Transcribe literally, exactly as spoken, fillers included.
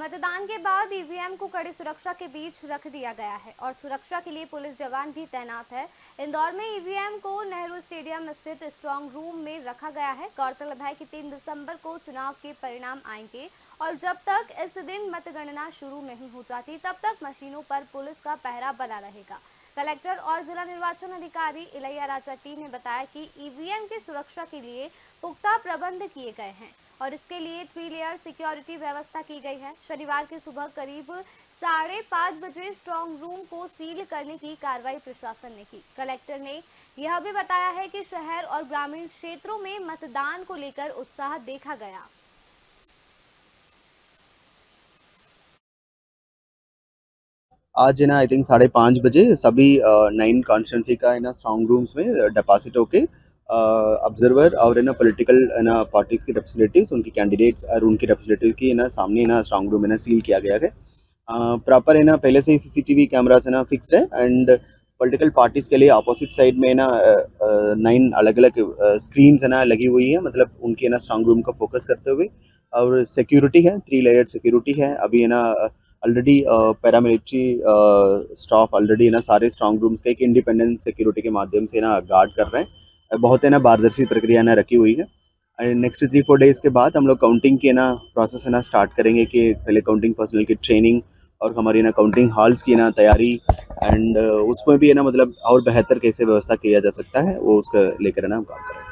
मतदान के बाद ईवीएम को कड़ी सुरक्षा के बीच रख दिया गया है और सुरक्षा के लिए पुलिस जवान भी तैनात है। इंदौर में ईवीएम को नेहरू स्टेडियम स्थित स्ट्रांग रूम में रखा गया है। गौरतलब है कि तीन दिसंबर को चुनाव के परिणाम आएंगे और जब तक इस दिन मतगणना शुरू नहीं हो जाती तब तक मशीनों पर पुलिस का पहरा बना रहेगा। कलेक्टर और जिला निर्वाचन अधिकारी इलैया राजा टी ने बताया कि ईवीएम की सुरक्षा के लिए पुख्ता प्रबंध किए गए हैं और इसके लिए थ्री लेयर सिक्योरिटी व्यवस्था की गई है। शनिवार की सुबह करीब साढ़े पाँच बजे स्ट्रांग रूम को सील करने की कार्रवाई प्रशासन ने की। कलेक्टर ने यह भी बताया है कि शहर और ग्रामीण क्षेत्रों में मतदान को लेकर उत्साह देखा गया। आज है ना आई थिंक साढ़े पाँच बजे सभी नाइन कॉन्स्टिट्यूंसी का है ना स्ट्रांग रूम्स में डिपॉजिट होके ऑब्जर्वर और है ना पॉलिटिकल है ना पार्टीज के रिप्रेजेंटेटिव्स उनके कैंडिडेट्स और उनके रिप्रेजेंटेटिव की है ना सामने ना स्ट्रांग रूम है ना सील किया गया है। प्रॉपर है ना पहले से ही सीसीटीवी कैमरास है ना फिक्स्ड है एंड पॉलिटिकल पार्टीज के लिए अपोजिट साइड में ना नाइन अलग अलग स्क्रीन है ना लगी हुई है, मतलब उनके ना स्ट्रांग रूम का फोकस करते हुए। और सिक्योरिटी है, थ्री लेयर सिक्योरिटी है। अभी है ना ऑलरेडी पैरामिलिट्री स्टाफ ऑलरेडी ना सारे स्ट्रांग रूम्स का एक इंडिपेंडेंट सिक्योरिटी के माध्यम से ना गार्ड कर रहे हैं। बहुत है ना पारदर्शी प्रक्रिया ना रखी हुई है। And next three four days के बाद हम लोग काउंटिंग के ना प्रोसेस है ना स्टार्ट करेंगे कि पहले काउंटिंग पर्सनल की ट्रेनिंग और हमारी ना काउंटिंग हॉल्स की ना तैयारी एंड उसमें भी है ना मतलब और बेहतर कैसे व्यवस्था किया जा सकता है वो उसका लेकर है ना हम काम करेंगे।